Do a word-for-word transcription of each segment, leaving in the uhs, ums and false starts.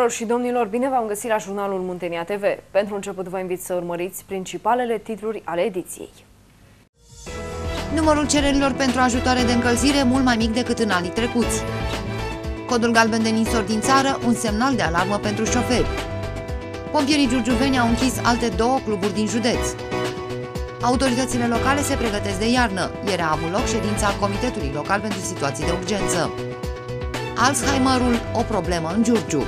Doamnelor și domnilor, bine v-am găsit la jurnalul Muntenia T V. Pentru început vă invit să urmăriți principalele titluri ale ediției. Numărul cererilor pentru ajutoare de încălzire mult mai mic decât în anii trecuți. Codul galben de ninsori din țară, un semnal de alarmă pentru șoferi. Pompierii giurgiuveni au închis alte două cluburi din județ. Autoritățile locale se pregătesc de iarnă. Ieri a avut loc ședința Comitetului Local pentru Situații de Urgență. Alzheimerul, o problemă în Giurgiu.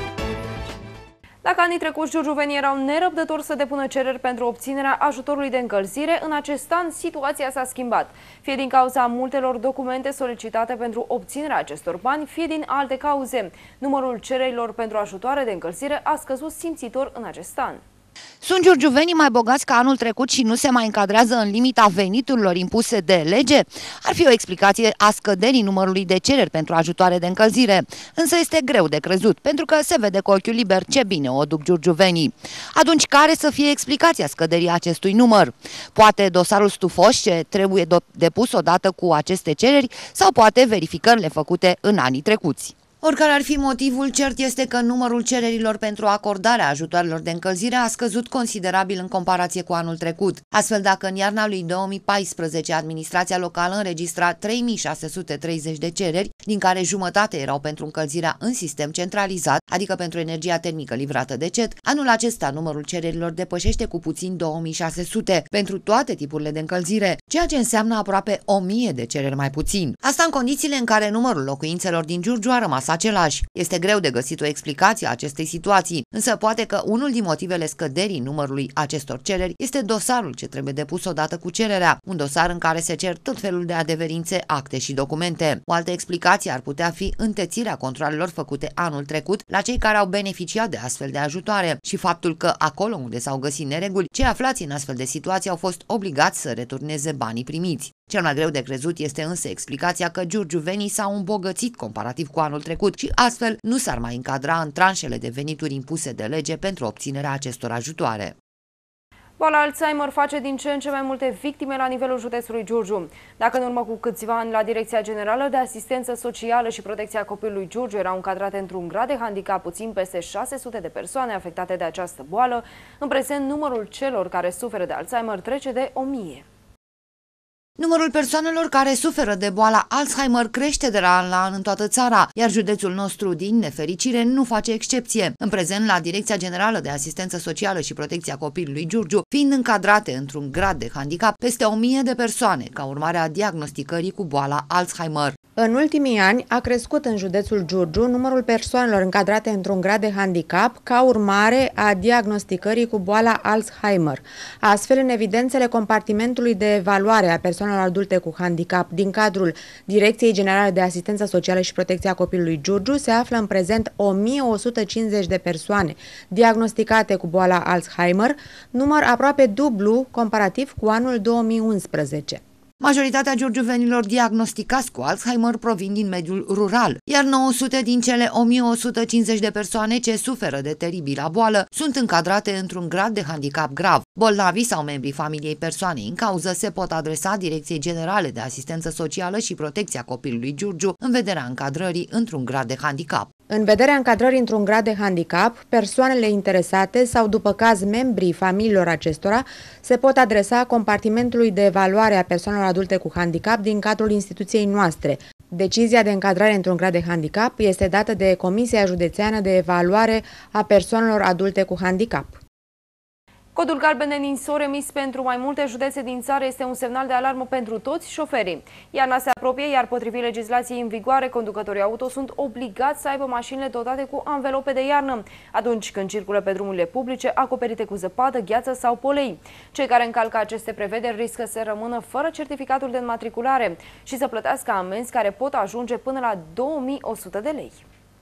Dacă anii trecuți giurgiuvenii erau nerăbdători să depună cereri pentru obținerea ajutorului de încălzire, în acest an situația s-a schimbat. Fie din cauza multelor documente solicitate pentru obținerea acestor bani, fie din alte cauze. Numărul cererilor pentru ajutoare de încălzire a scăzut simțitor în acest an. Sunt giurgiuvenii mai bogați ca anul trecut și nu se mai încadrează în limita veniturilor impuse de lege? Ar fi o explicație a scăderii numărului de cereri pentru ajutoare de încălzire. Însă este greu de crezut, pentru că se vede cu ochiul liber ce bine o duc giurgiuvenii. Atunci, care să fie explicația scăderii acestui număr? Poate dosarul stufos ce trebuie depus odată cu aceste cereri sau poate verificările făcute în anii trecuți? Oricare ar fi motivul, cert este că numărul cererilor pentru acordarea ajutoarelor de încălzire a scăzut considerabil în comparație cu anul trecut. Astfel, dacă în iarna lui două mii paisprezece administrația locală înregistra trei mii șase sute treizeci de cereri, din care jumătate erau pentru încălzirea în sistem centralizat, adică pentru energia termică livrată de C E T, anul acesta numărul cererilor depășește cu puțin două mii șase sute pentru toate tipurile de încălzire, ceea ce înseamnă aproape o mie de cereri mai puțin. Asta în condițiile în care numărul locuințelor din Giurgiu a rămas același. Este greu de găsit o explicație a acestei situații, însă poate că unul din motivele scăderii numărului acestor cereri este dosarul ce trebuie depus odată cu cererea, un dosar în care se cer tot felul de adeverințe, acte și documente. O altă explicație ar putea fi întețirea controalelor făcute anul trecut la cei care au beneficiat de astfel de ajutoare și faptul că acolo unde s-au găsit nereguli, cei aflați în astfel de situații au fost obligați să returneze banii primiți. Cel mai greu de crezut este însă explicația că giurgiuvenii s-au îmbogățit comparativ cu anul trecut și astfel nu s-ar mai încadra în tranșele de venituri impuse de lege pentru obținerea acestor ajutoare. Boala Alzheimer face din ce în ce mai multe victime la nivelul județului Giurgiu. Dacă în urmă cu câțiva ani la Direcția Generală de Asistență Socială și Protecția Copilului Giurgiu erau încadrate într-un grad de handicap puțin peste șase sute de persoane afectate de această boală, în prezent numărul celor care suferă de Alzheimer trece de o mie. Numărul persoanelor care suferă de boala Alzheimer crește de la an la an în toată țara, iar județul nostru, din nefericire, nu face excepție. În prezent, la Direcția Generală de Asistență Socială și Protecția Copilului Giurgiu, fiind încadrate într-un grad de handicap peste o mie de persoane, ca urmare a diagnosticării cu boala Alzheimer. În ultimii ani a crescut în județul Giurgiu numărul persoanelor încadrate într-un grad de handicap ca urmare a diagnosticării cu boala Alzheimer. Astfel, în evidențele compartimentului de evaluare a persoanelor adulte cu handicap din cadrul Direcției Generale de Asistență Socială și Protecția Copilului Giurgiu se află în prezent o mie o sută cincizeci de persoane diagnosticate cu boala Alzheimer, număr aproape dublu comparativ cu anul două mii unsprezece. Majoritatea giurgiuvenilor diagnosticați cu Alzheimer provin din mediul rural, iar nouă sute din cele o mie o sută cincizeci de persoane ce suferă de teribila boală sunt încadrate într-un grad de handicap grav. Bolnavii sau membrii familiei persoanei în cauză se pot adresa Direcției Generale de Asistență Socială și Protecția Copilului Giurgiu în vederea încadrării într-un grad de handicap. În vederea încadrării într-un grad de handicap, persoanele interesate sau, după caz, membrii familiilor acestora se pot adresa compartimentului de evaluare a persoanelor adulte cu handicap din cadrul instituției noastre. Decizia de încadrare într-un grad de handicap este dată de Comisia Județeană de Evaluare a Persoanelor Adulte cu Handicap. Codul galben de ninsori emis pentru mai multe județe din țară este un semnal de alarmă pentru toți șoferii. Iarna se apropie, iar potrivit legislației în vigoare, conducătorii auto sunt obligați să aibă mașinile dotate cu anvelope de iarnă, atunci când circulă pe drumurile publice acoperite cu zăpadă, gheață sau polei. Cei care încalcă aceste prevederi riscă să rămână fără certificatul de înmatriculare și să plătească amenzi care pot ajunge până la două mii o sută de lei.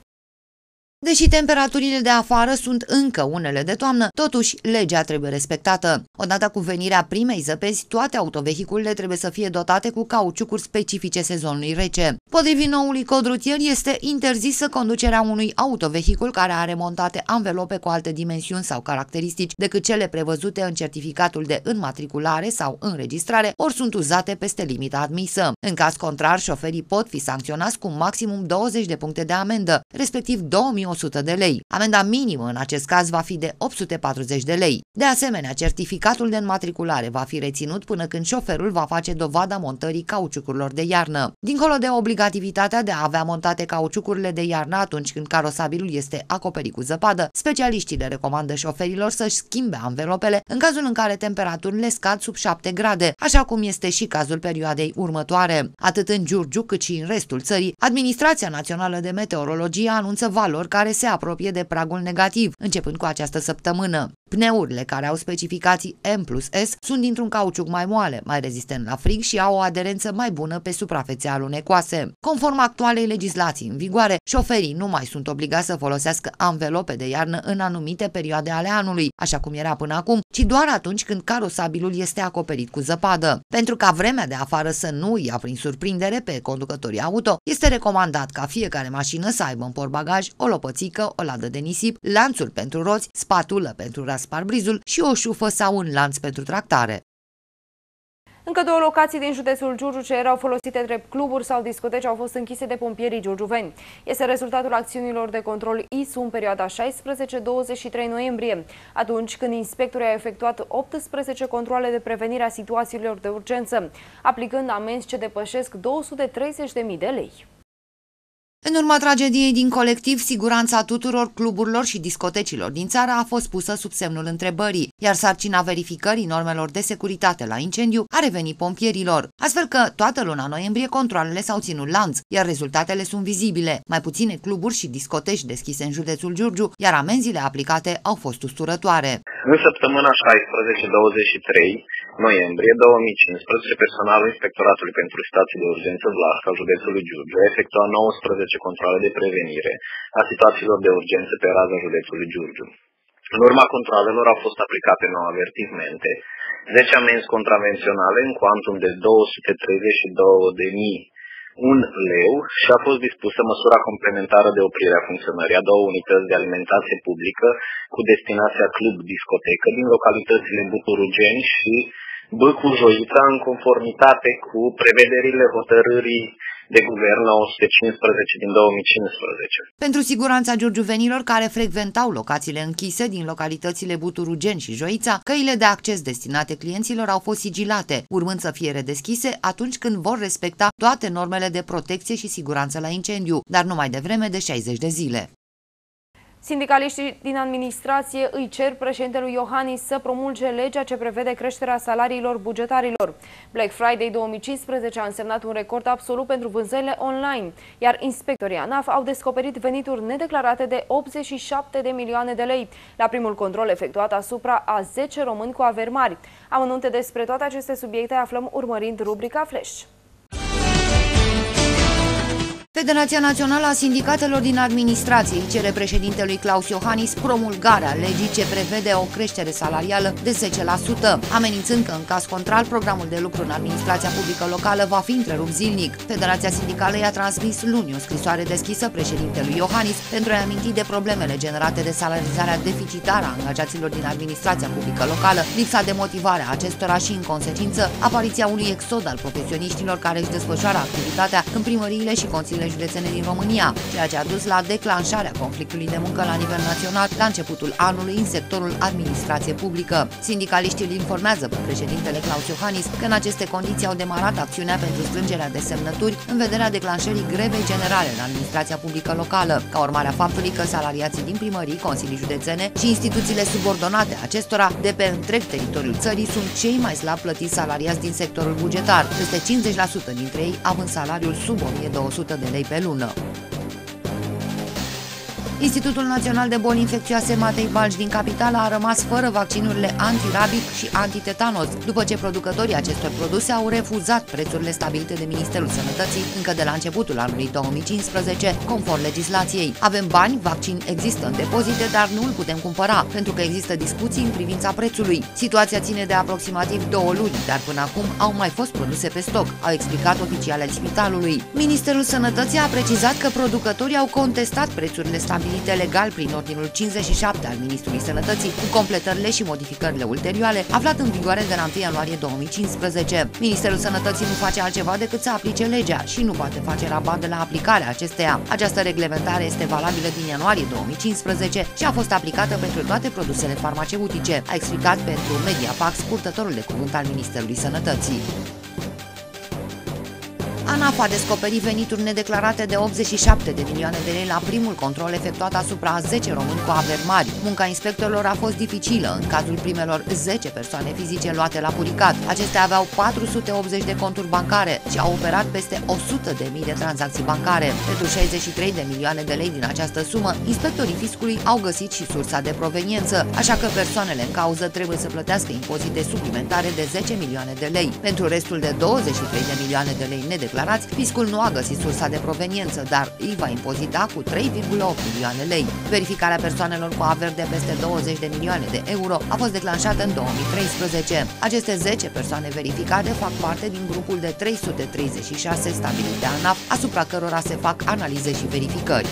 Deși temperaturile de afară sunt încă unele de toamnă, totuși legea trebuie respectată. Odată cu venirea primei zăpezi, toate autovehiculele trebuie să fie dotate cu cauciucuri specifice sezonului rece. Potrivit noului cod rutier, este interzisă conducerea unui autovehicul care are montate anvelope cu alte dimensiuni sau caracteristici decât cele prevăzute în certificatul de înmatriculare sau înregistrare, ori sunt uzate peste limita admisă. În caz contrar, șoferii pot fi sancționați cu maximum douăzeci de puncte de amendă, respectiv două mii o sută de lei. Amenda minimă în acest caz va fi de opt sute patruzeci de lei. De asemenea, certificatul de înmatriculare va fi reținut până când șoferul va face dovada montării cauciucurilor de iarnă. Dincolo de obligativitatea de a avea montate cauciucurile de iarnă atunci când carosabilul este acoperit cu zăpadă, specialiștii le recomandă șoferilor să-și schimbe anvelopele în cazul în care temperaturile scad sub șapte grade, așa cum este și cazul perioadei următoare. Atât în Giurgiu cât și în restul țării, Administrația Națională de Meteorologie anunță valori care se apropie de pragul negativ, începând cu această săptămână. Pneurile care au specificații M plus S sunt dintr-un cauciuc mai moale, mai rezistent la frig și au o aderență mai bună pe suprafețe alunecoase. Conform actualei legislații în vigoare, șoferii nu mai sunt obligați să folosească anvelope de iarnă în anumite perioade ale anului, așa cum era până acum, ci doar atunci când carosabilul este acoperit cu zăpadă. Pentru ca vremea de afară să nu ia prin surprindere pe conducătorii auto, este recomandat ca fiecare mașină să aibă în portbagaj o lopățică, o ladă de nisip, lanțuri pentru roți, spatulă pentru rasparbrizul și o șufă sau un lanț pentru tractare. Încă două locații din județul Giurgiu ce erau folosite drept cluburi sau discoteci au fost închise de pompierii giurgiuveni. Este rezultatul acțiunilor de control I S U în perioada șaisprezece douăzeci și trei noiembrie, atunci când inspectorii au efectuat optsprezece controale de prevenire a situațiilor de urgență, aplicând amenzi ce depășesc două sute treizeci de mii de lei. În urma tragediei din colectiv, siguranța tuturor cluburilor și discotecilor din țară a fost pusă sub semnul întrebării, iar sarcina verificării normelor de securitate la incendiu a revenit pompierilor. Astfel că toată luna noiembrie controalele s-au ținut lanț, iar rezultatele sunt vizibile. Mai puține cluburi și discoteci deschise în județul Giurgiu, iar amenziile aplicate au fost usturătoare. În săptămâna șaisprezece douăzeci și trei noiembrie două mii cincisprezece, personalul Inspectoratului pentru Situații de Urgență Vlasca, județului Giurgiu, a efectuat nouăsprezece controale de prevenire a situațiilor de urgență pe raza județului Giurgiu. În urma controalelor au fost aplicate nouă avertismente, zece amenzi contravenționale în cuantum de două sute treizeci și două de mii un leu și a fost dispusă măsura complementară de oprire a funcționării a două unități de alimentație publică cu destinația Club Discotecă din localitățile Buturugeni și Bâcu-Joița, în conformitate cu prevederile hotărârii de guvern nouă sute cincisprezece din două mii cincisprezece. Pentru siguranța giurgiuvenilor care frecventau locațiile închise din localitățile Buturugeni și Joița, căile de acces destinate clienților au fost sigilate, urmând să fie redeschise atunci când vor respecta toate normele de protecție și siguranță la incendiu, dar nu mai devreme de șaizeci de zile. Sindicaliștii din administrație îi cer președintelui Iohannis să promulge legea ce prevede creșterea salariilor bugetarilor. Black Friday două mii cincisprezece a însemnat un record absolut pentru vânzările online, iar inspectorii ANAF au descoperit venituri nedeclarate de optzeci și șapte de milioane de lei la primul control efectuat asupra a zece români cu averi mari. Amănunte despre toate aceste subiecte aflăm urmărind rubrica Flash. Federația Națională a Sindicatelor din Administrație cere președintelui Claus Iohannis promulgarea legii ce prevede o creștere salarială de zece la sută, amenințând că în caz contrar programul de lucru în administrația publică locală va fi întrerupt zilnic. Federația Sindicală i-a transmis luni o scrisoare deschisă președintelui Iohannis pentru a aminti de problemele generate de salarizarea deficitară a angajaților din administrația publică locală, lipsa de motivare a acestora și, în consecință, apariția unui exod al profesioniștilor care își desfășoară activitatea în primăriile și consiliile județene din România, ceea ce a dus la declanșarea conflictului de muncă la nivel național la începutul anului în sectorul administrație publică. Sindicaliștii îl informează pe președintele Claus Iohannis că în aceste condiții au demarat acțiunea pentru strângerea de semnături în vederea declanșării grevei generale în administrația publică locală, ca urmare a faptului că salariații din primării, consilii județene și instituțiile subordonate acestora de pe întreg teritoriul țării sunt cei mai slab plătiți salariați din sectorul bugetar, peste cincizeci la sută dintre ei având salariul sub o mie două sute de lei pe lună. Institutul Național de Boli Infecțioase Matei Balci din capitală a rămas fără vaccinurile antirabic și antitetanos, după ce producătorii acestor produse au refuzat prețurile stabilite de Ministerul Sănătății încă de la începutul anului două mii cincisprezece, conform legislației. Avem bani, vaccin există în depozite, dar nu îl putem cumpăra, pentru că există discuții în privința prețului. Situația ține de aproximativ două luni, dar până acum au mai fost produse pe stoc, au explicat oficialii spitalului. Ministerul Sănătății a precizat că producătorii au contestat prețurile stabilite stabilite legal prin Ordinul cincizeci și șapte al Ministrului Sănătății, cu completările și modificările ulterioare, aflat în vigoare de la întâi ianuarie două mii cincisprezece. Ministerul Sănătății nu face altceva decât să aplice legea și nu poate face rabat de la aplicarea acesteia. Această reglementare este valabilă din ianuarie două mii cincisprezece și a fost aplicată pentru toate produsele farmaceutice, a explicat pentru Mediafax purtătorul de cuvânt al Ministerului Sănătății. ANAF a descoperit venituri nedeclarate de optzeci și șapte de milioane de lei la primul control efectuat asupra a zece români cu averi mari. Munca inspectorilor a fost dificilă în cazul primelor zece persoane fizice luate la puricat. Acestea aveau patru sute optzeci de conturi bancare și au operat peste o sută de mii de tranzacții bancare. Pentru șaizeci și trei de milioane de lei din această sumă, inspectorii fiscului au găsit și sursa de proveniență, așa că persoanele în cauză trebuie să plătească impozite suplimentare de zece milioane de lei. Pentru restul de douăzeci și trei de milioane de lei nedeclarate, fiscul nu a găsit sursa de proveniență, dar îi va impozita cu trei virgulă opt milioane lei. Verificarea persoanelor cu averi de peste douăzeci de milioane de euro a fost declanșată în două mii treisprezece. Aceste zece persoane verificate fac parte din grupul de trei sute treizeci și șase stabilit de ANAF, asupra cărora se fac analize și verificări.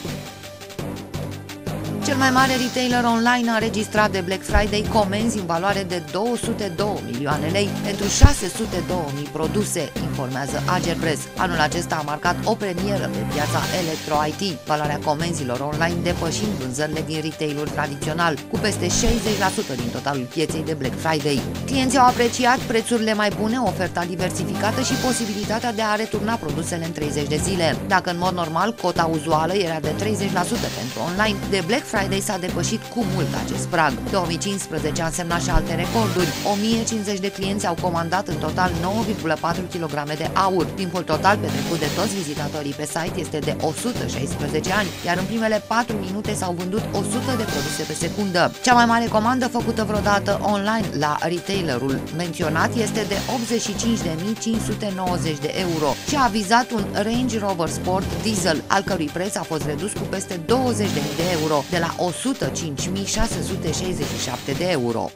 Cel mai mare retailer online a înregistrat de Black Friday comenzi în valoare de două sute două milioane lei pentru șase sute două mii produse, informează Agerpres. Anul acesta a marcat o premieră pe piața Electro I T, valoarea comenzilor online depășind vânzările din retail-ul tradițional, cu peste șaizeci la sută din totalul pieței de Black Friday. Clienții au apreciat prețurile mai bune, oferta diversificată și posibilitatea de a returna produsele în treizeci de zile. Dacă în mod normal cota uzuală era de treizeci la sută pentru online, de Black Friday s-a depășit cu mult acest prag. două mii cincisprezece a însemnat și alte recorduri. o mie cincizeci de clienți au comandat în total nouă virgulă patru kilograme de aur. Timpul total petrecut de toți vizitatorii pe site este de o sută șaisprezece ani, iar în primele patru minute s-au vândut o sută de produse pe secundă. Cea mai mare comandă făcută vreodată online la retailerul menționat este de optzeci și cinci de mii cinci sute nouăzeci de euro și a vizat un Range Rover Sport Diesel, al cărui preț a fost redus cu peste douăzeci de mii de euro, de la o sută cinci mii șase sute șaizeci și șapte de euro.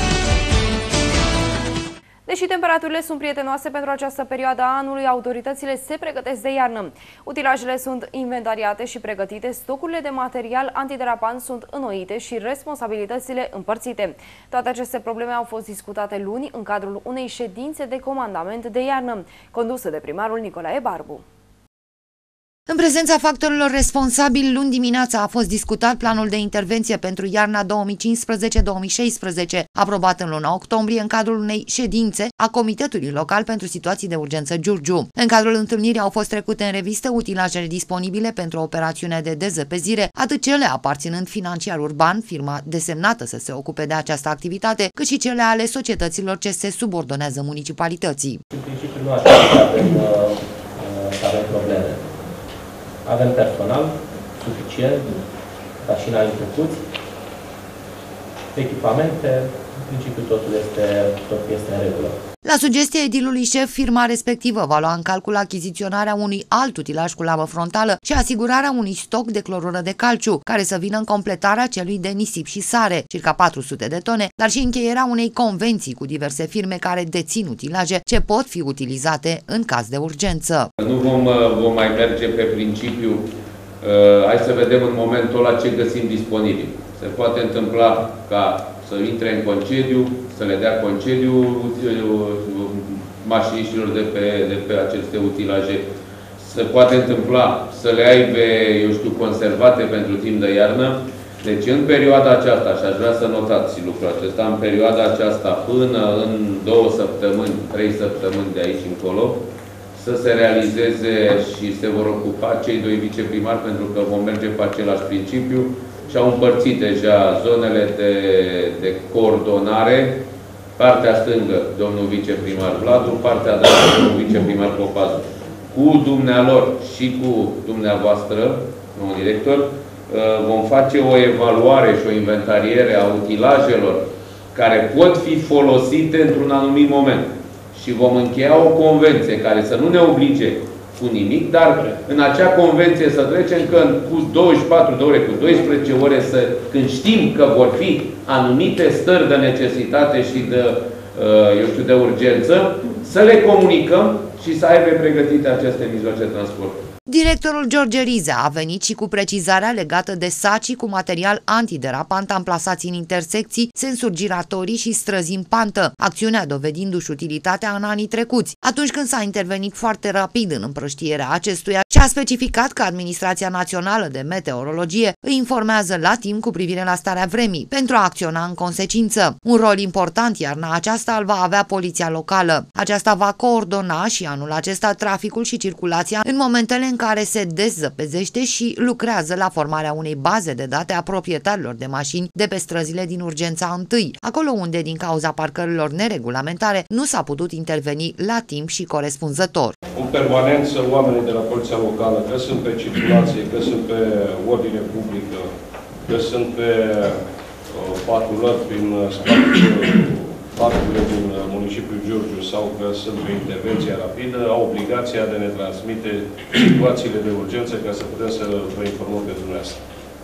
Deși temperaturile sunt prietenoase pentru această perioadă a anului, autoritățile se pregătesc de iarnă. Utilajele sunt inventariate și pregătite, stocurile de material antiderapant sunt înnoite și responsabilitățile împărțite. Toate aceste probleme au fost discutate luni în cadrul unei ședințe de comandament de iarnă, condusă de primarul Nicolae Barbu. În prezența factorilor responsabili, luni dimineața a fost discutat planul de intervenție pentru iarna două mii cincisprezece două mii șaisprezece, aprobat în luna octombrie în cadrul unei ședințe a Comitetului Local pentru Situații de Urgență Giurgiu. În cadrul întâlnirii au fost trecute în revistă utilajele disponibile pentru operațiunea de dezăpezire, atât cele aparținând Financiar Urban, firma desemnată să se ocupe de această activitate, cât și cele ale societăților ce se subordonează municipalității. În principiu nu așa avem, să avem probleme. Avem personal suficient, ca și în anii trecuți, echipamente, în principiu totul este, totul este în regulă. La sugestia edilului șef, firma respectivă va lua în calcul achiziționarea unui alt utilaj cu lamă frontală și asigurarea unui stoc de clorură de calciu, care să vină în completarea celui de nisip și sare, circa patru sute de tone, dar și încheierea unei convenții cu diverse firme care dețin utilaje ce pot fi utilizate în caz de urgență. Nu vom, vom mai merge pe principiu, uh, hai să vedem în momentul ăla ce găsim disponibil. Se poate întâmpla ca să intre în concediu, să le dea concediu mașiniștilor de pe, de pe aceste utilaje. Se poate întâmpla să le aibă, eu știu, conservate pentru timp de iarnă. Deci în perioada aceasta, și aș vrea să notați lucrul acesta, în perioada aceasta până în două săptămâni, trei săptămâni de aici încolo, să se realizeze și se vor ocupa cei doi viceprimari, pentru că vom merge pe același principiu. Și au împărțit deja zonele de, de coordonare, partea stângă, domnul viceprimar Vladu, partea dreaptă, domnul viceprimar Popazu. Cu dumnealor și cu dumneavoastră, domnul director, vom face o evaluare și o inventariere a utilajelor care pot fi folosite într-un anumit moment. Și vom încheia o convenție care să nu ne oblige cu nimic, dar în acea convenție să trecem că cu douăzeci și patru de ore, cu douăsprezece ore, să, când știm că vor fi anumite stări de necesitate și de, eu știu, de urgență, să le comunicăm și să aibă pregătite aceste mijloace de transport. Directorul George Rizea a venit și cu precizarea legată de sacii cu material antiderapant amplasați în intersecții, sensuri giratorii și străzi în pantă, acțiunea dovedindu-și utilitatea în anii trecuți, atunci când s-a intervenit foarte rapid în împrăștierea acestuia și a specificat că Administrația Națională de Meteorologie îi informează la timp cu privire la starea vremii pentru a acționa în consecință. Un rol important iarna aceasta îl va avea poliția locală. Aceasta va coordona și anul acesta traficul și circulația în momentele în care se dezzăpezește și lucrează la formarea unei baze de date a proprietarilor de mașini de pe străzile din urgența întâi, acolo unde, din cauza parcărilor neregulamentare, nu s-a putut interveni la timp și corespunzător. În permanență, oamenii de la Poliția Locală, că sunt pe circulație, că sunt pe ordine publică, că sunt pe uh, patrulări prin spațiul parcurile din municipiul Giurgiu sau că sunt pe intervenția rapidă, au obligația de a ne transmite situațiile de urgență ca să putem să vă informăm pe dumneavoastră.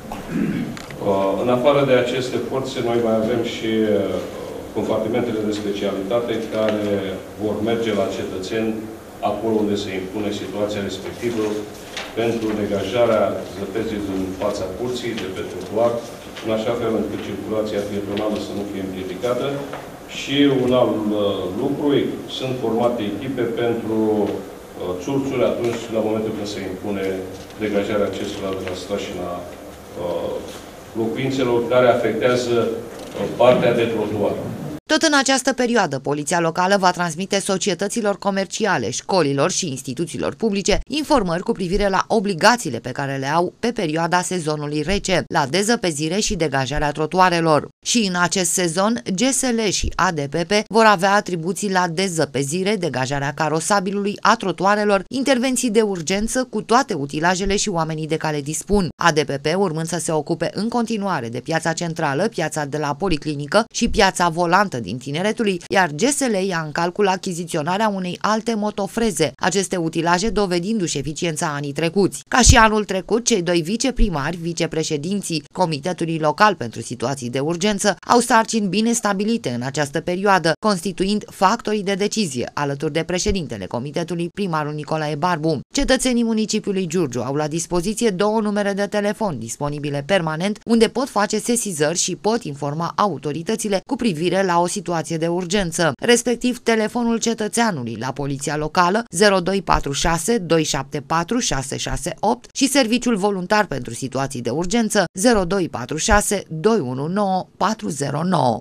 În afară de aceste forțe, noi mai avem și compartimentele de specialitate care vor merge la cetățeni acolo unde se impune situația respectivă pentru degajarea zăpezii din fața curții, de pe trotuar, în așa fel încât circulația pietonală să nu fie împiedicată. Și un alt uh, lucru, sunt formate echipe pentru uh, țurțuri atunci, la momentul când se impune degajarea acestora de la strașina uh, locuințelor care afectează uh, partea de trotuar. Tot în această perioadă, Poliția Locală va transmite societăților comerciale, școlilor și instituțiilor publice informări cu privire la obligațiile pe care le au pe perioada sezonului rece, la dezăpezire și degajarea trotuarelor. Și în acest sezon, G S L și A D P P vor avea atribuții la dezăpezire, degajarea carosabilului, a trotuarelor, intervenții de urgență cu toate utilajele și oamenii de care dispun. A D P P urmând să se ocupe în continuare de piața centrală, piața de la Policlinică și piața volantă din Tineretului, iar G S L ia în calcul achiziționarea unei alte motofreze, aceste utilaje dovedindu-și eficiența anii trecuți. Ca și anul trecut, cei doi viceprimari, vicepreședinții Comitetului Local pentru Situații de Urgență, au sarcini bine stabilite în această perioadă, constituind factorii de decizie, alături de președintele Comitetului, primarul Nicolae Barbu. Cetățenii municipiului Giurgiu au la dispoziție două numere de telefon disponibile permanent, unde pot face sesizări și pot informa autoritățile cu privire la o situație de urgență, respectiv telefonul cetățeanului la Poliția Locală zero doi patru șase doi șapte patru șase șase opt și Serviciul Voluntar pentru Situații de Urgență zero doi patru șase doi unu nouă patru zero nouă.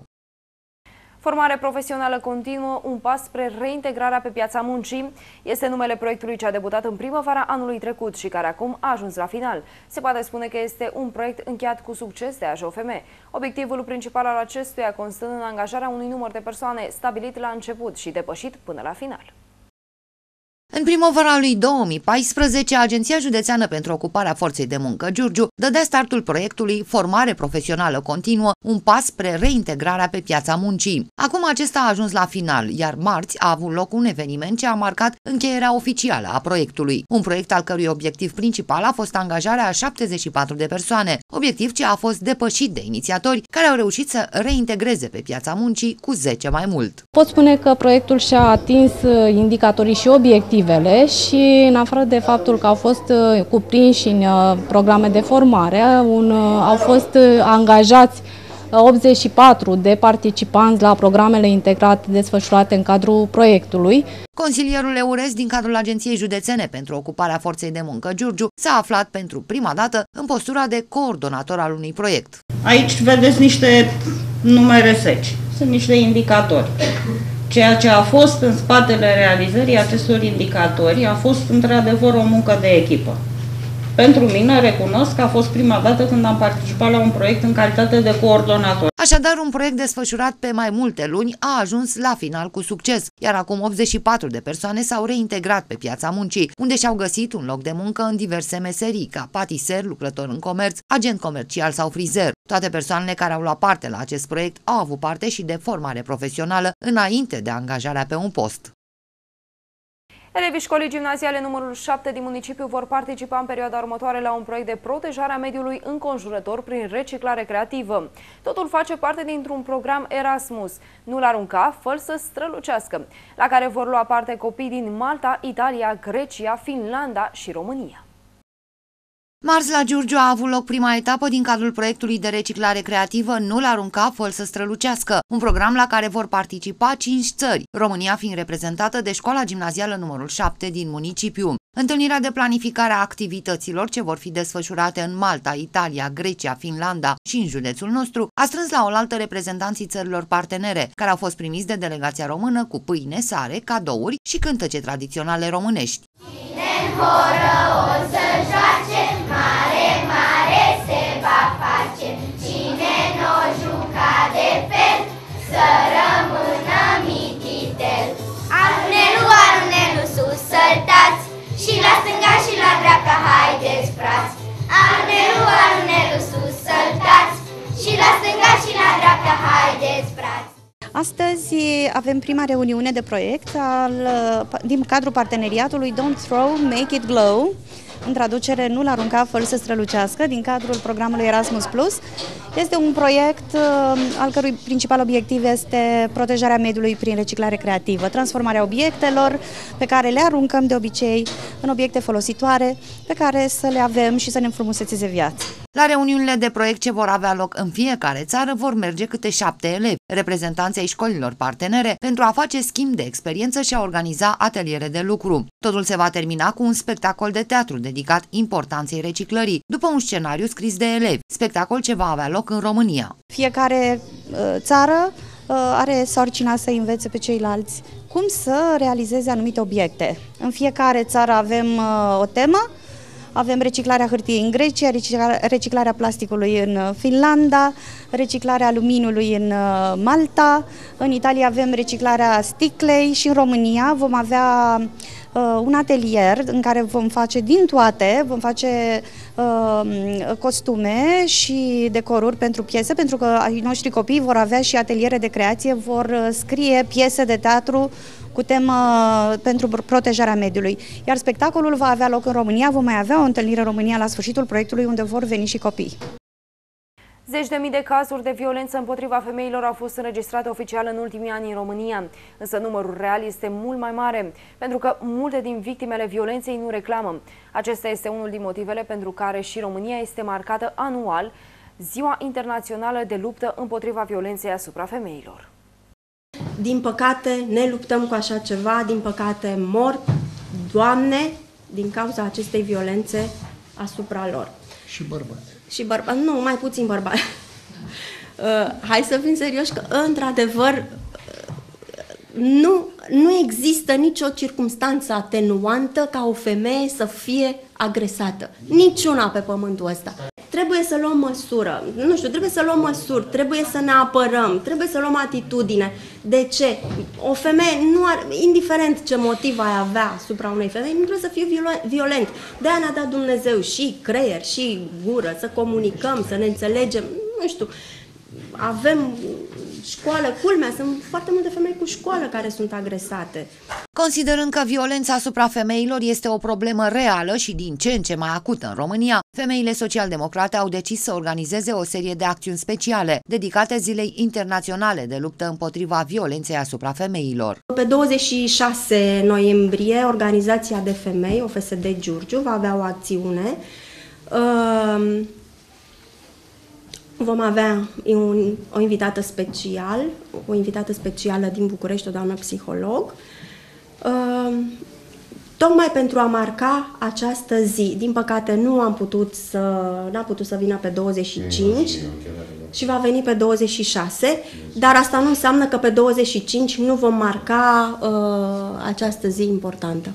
Formare profesională continuă, un pas spre reintegrarea pe piața muncii, este numele proiectului ce a debutat în primăvara anului trecut și care acum a ajuns la final. Se poate spune că este un proiect încheiat cu succes de A J O F M. Obiectivul principal al acestuia constă în angajarea unui număr de persoane stabilit la început și depășit până la final. În primăvara lui două mii paisprezece, Agenția Județeană pentru Ocuparea Forței de Muncă Giurgiu dădea startul proiectului Formare Profesională Continuă, un pas spre reintegrarea pe piața muncii. Acum acesta a ajuns la final, iar marți a avut loc un eveniment ce a marcat încheierea oficială a proiectului. Un proiect al cărui obiectiv principal a fost angajarea a șaptezeci și patru de persoane, obiectiv ce a fost depășit de inițiatori care au reușit să reintegreze pe piața muncii cu zece mai mult. Pot spune că proiectul și-a atins indicatorii și obiectivele și în afară de faptul că au fost cuprinși în programe de formare, un, au fost angajați optzeci și patru de participanți la programele integrate desfășurate în cadrul proiectului. Consilierul EURES din cadrul Agenției Județene pentru Ocuparea Forței de Muncă Giurgiu s-a aflat pentru prima dată în postura de coordonator al unui proiect. Aici vedeți niște numere seci, sunt niște indicatori. Ceea ce a fost în spatele realizării acestor indicatori a fost într-adevăr o muncă de echipă. Pentru mine, recunosc că a fost prima dată când am participat la un proiect în calitate de coordonator. Așadar, un proiect desfășurat pe mai multe luni a ajuns la final cu succes, iar acum optzeci și patru de persoane s-au reintegrat pe piața muncii, unde și-au găsit un loc de muncă în diverse meserii, ca patiser, lucrător în comerț, agent comercial sau frizer. Toate persoanele care au luat parte la acest proiect au avut parte și de formare profesională înainte de angajarea pe un post. Elevii școlii gimnaziale numărul șapte din municipiu vor participa în perioada următoare la un proiect de protejare a mediului înconjurător prin reciclare creativă. Totul face parte dintr-un program Erasmus, Nu-l arunca, fă-l să strălucească, la care vor lua parte copii din Malta, Italia, Grecia, Finlanda și România. Marți la Giurgiu a avut loc prima etapă din cadrul proiectului de reciclare creativă Nu-l arunca, fă-l să strălucească, un program la care vor participa cinci țări, România fiind reprezentată de școala gimnazială numărul șapte din municipiu. Întâlnirea de planificare a activităților ce vor fi desfășurate în Malta, Italia, Grecia, Finlanda și în județul nostru a strâns la oaltă reprezentanții țărilor partenere, care au fost primiți de delegația română cu pâine, sare, cadouri și cântece tradiționale românești. Cine în horă o să joace, mare, mare se va face. Cine n-o juca de fel, să rămână mititel. Arunelu, arunelu, sus săltați, și la stânga și la dreapta, haideți frați. Arunelu, arunelu, sus săltați, și la stânga și la dreapta, haideți frați. Astăzi avem prima reuniune de proiect al, din cadrul parteneriatului Don't Throw, Make It Glow, în traducere Nu-l arunca, fă-l să strălucească, din cadrul programului Erasmus plus. Este un proiect al cărui principal obiectiv este protejarea mediului prin reciclare creativă, transformarea obiectelor pe care le aruncăm de obicei în obiecte folositoare, pe care să le avem și să ne înfrumusețeze viața. La reuniunile de proiect ce vor avea loc în fiecare țară vor merge câte șapte elevi, reprezentanții ai școlilor partenere, pentru a face schimb de experiență și a organiza ateliere de lucru. Totul se va termina cu un spectacol de teatru dedicat importanței reciclării, după un scenariu scris de elevi, spectacol ce va avea loc în România. Fiecare uh, țară uh, are sarcina să învețe pe ceilalți cum să realizeze anumite obiecte. În fiecare țară avem uh, o temă. Avem reciclarea hârtiei în Grecia, reciclarea plasticului în Finlanda, reciclarea aluminiului în Malta, în Italia avem reciclarea sticlei și în România vom avea uh, un atelier în care vom face din toate, vom face uh, costume și decoruri pentru piese, pentru că ai noștri copii vor avea și ateliere de creație, vor scrie piese de teatru cu temă pentru protejarea mediului. Iar spectacolul va avea loc în România, vom mai avea o întâlnire în România la sfârșitul proiectului unde vor veni și copii. Zeci de mii de cazuri de violență împotriva femeilor au fost înregistrate oficial în ultimii ani în România, însă numărul real este mult mai mare, pentru că multe din victimele violenței nu reclamă. Acesta este unul din motivele pentru care și România este marcată anual Ziua Internațională de Luptă împotriva Violenței asupra femeilor. Din păcate ne luptăm cu așa ceva, din păcate mor doamne din cauza acestei violențe asupra lor. Și bărbați. Și bărbați, nu, mai puțin bărbați. Uh, hai să fim serioși că, într-adevăr, nu, nu există nicio circumstanță atenuantă ca o femeie să fie agresată. Niciuna pe pământul ăsta. Trebuie să luăm măsură, nu știu, trebuie să luăm măsuri, trebuie să ne apărăm, trebuie să luăm atitudine. De ce? O femeie, nu are, indiferent ce motiv ai avea asupra unei femei, nu trebuie să fie violent. De-aia ne-a dat Dumnezeu și creier, și gură, să comunicăm, să ne înțelegem, nu știu. Avem școală, culmea, sunt foarte multe femei cu școală care sunt agresate. Considerând că violența asupra femeilor este o problemă reală și din ce în ce mai acută în România, femeile social-democrate au decis să organizeze o serie de acțiuni speciale dedicate Zilei Internaționale de Luptă împotriva Violenței asupra femeilor. Pe douăzeci și șase noiembrie, Organizația de Femei, O F S D Giurgiu, va avea o acțiune. Uh, Vom avea un, o invitată special, o invitată specială din București, o doamnă psiholog, uh, tocmai pentru a marca această zi. Din păcate nu am putut să, n-a putut să vină pe douăzeci și cinci și va veni pe douăzeci și șase, dar asta nu înseamnă că pe douăzeci și cinci nu vom marca uh, această zi importantă.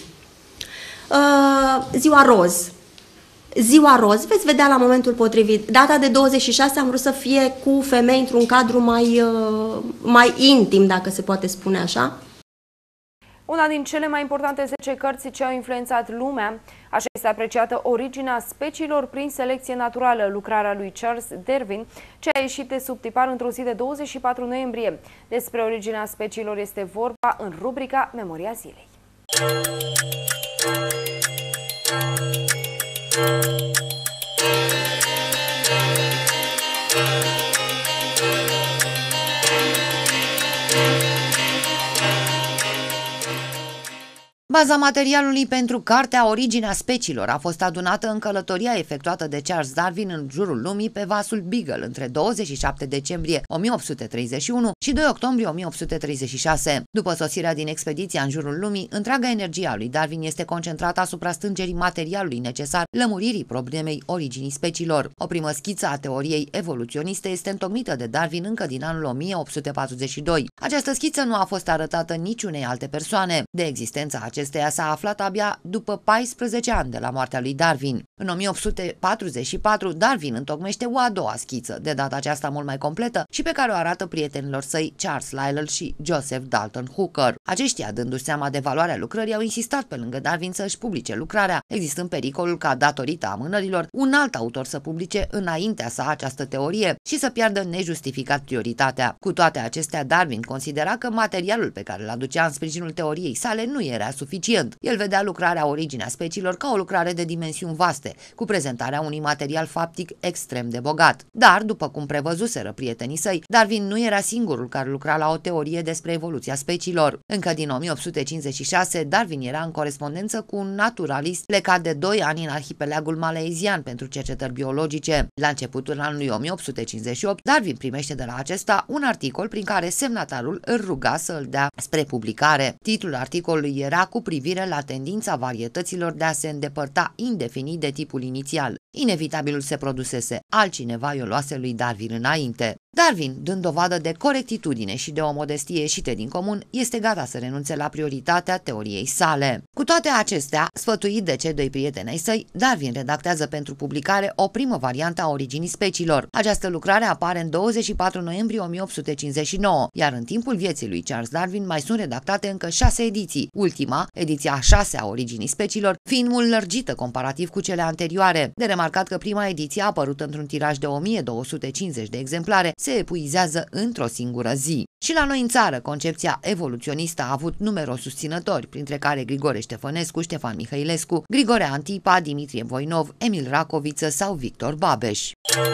Uh, ziua roz. Ziua roz, veți vedea la momentul potrivit. Data de douăzeci și șase am vrut să fie cu femei într-un cadru mai, mai intim, dacă se poate spune așa. Una din cele mai importante zece cărți ce au influențat lumea, așa este apreciată Originea speciilor prin selecție naturală, lucrarea lui Charles Darwin, ce a ieșit de sub tipar într-o zi de douăzeci și patru noiembrie. Despre originea speciilor este vorba în rubrica Memoria Zilei. Baza materialului pentru cartea Originea speciilor a fost adunată în călătoria efectuată de Charles Darwin în jurul lumii pe vasul Beagle între douăzeci și șapte decembrie o mie opt sute treizeci și unu și doi octombrie o mie opt sute treizeci și șase. După sosirea din expediția în jurul lumii, întreaga energie a lui Darwin este concentrată asupra strângerii materialului necesar lămuririi problemei originii speciilor. O primă schiță a teoriei evoluționiste este întocmită de Darwin încă din anul o mie opt sute patruzeci și doi. Această schiță nu a fost arătată niciunei alte persoane. De existența acesteia s-a aflat abia după paisprezece ani de la moartea lui Darwin. În o mie opt sute patruzeci și patru, Darwin întocmește o a doua schiță, de data aceasta mult mai completă și pe care o arată prietenilor săi Charles Lyell și Joseph Dalton Hooker. Aceștia, dându-și seama de valoarea lucrării, au insistat pe lângă Darwin să își publice lucrarea, existând pericolul ca, datorită amânărilor, un alt autor să publice înaintea sa această teorie și să piardă nejustificat prioritatea. Cu toate acestea, Darwin considera că materialul pe care îl aducea în sprijinul teoriei sale nu era suficient. El vedea lucrarea Originea speciilor ca o lucrare de dimensiuni vaste, cu prezentarea unui material faptic extrem de bogat. Dar, după cum prevăzuseră prietenii săi, Darwin nu era singurul care lucra la o teorie despre evoluția speciilor. Încă din o mie opt sute cincizeci și șase, Darwin era în corespondență cu un naturalist plecat de doi ani în arhipelagul maleizian pentru cercetări biologice. La începutul anului o mie opt sute cincizeci și opt, Darwin primește de la acesta un articol prin care semnatarul îl ruga să îl dea spre publicare. Titlul articolului era cu privire la tendința varietăților de a se îndepărta indefinit de tipul inițial. Inevitabilul se produsese, altcineva i-o luase lui Darwin înainte. Darwin, dând dovadă de corectitudine și de o modestie ieșite din comun, este gata să renunțe la prioritatea teoriei sale. Cu toate acestea, sfătuit de cei doi prieteni ai săi, Darwin redactează pentru publicare o primă variantă a Originii speciilor. Această lucrare apare în douăzeci și patru noiembrie o mie opt sute cincizeci și nouă, iar în timpul vieții lui Charles Darwin mai sunt redactate încă șase ediții, ultima, ediția a șasea a Originii speciilor, fiind mult lărgită comparativ cu cele anterioare. De remarcat că prima ediție a apărut într-un tiraj de o mie două sute cincizeci de exemplare, se epuizează într-o singură zi. Și la noi în țară, concepția evoluționistă a avut numeroși susținători, printre care Grigore Ștefănescu, Ștefan Mihăilescu, Grigore Antipa, Dimitrie Voinov, Emil Racoviță sau Victor Babeș.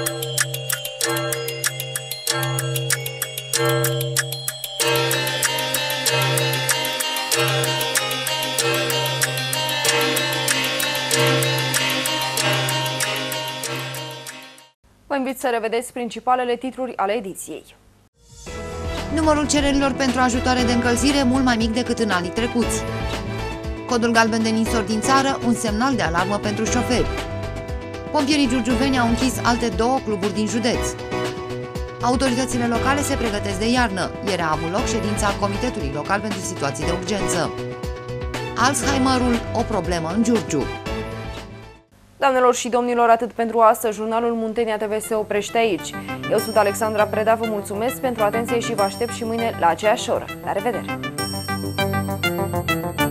Vă invit să revedeți principalele titluri ale ediției. Numărul cererilor pentru ajutoare de încălzire mult mai mic decât în anii trecuți. Codul galben de ninsori din țară, un semnal de alarmă pentru șoferi. Pompierii giurgiuveni au închis alte două cluburi din județ. Autoritățile locale se pregătesc de iarnă. Ieri a avut loc ședința Comitetului Local pentru Situații de Urgență. Alzheimerul, o problemă în Giurgiu. Doamnelor și domnilor, atât pentru astăzi. Jurnalul Muntenia T V se oprește aici. Eu sunt Alexandra Preda, vă mulțumesc pentru atenție și vă aștept și mâine la aceeași oră. La revedere!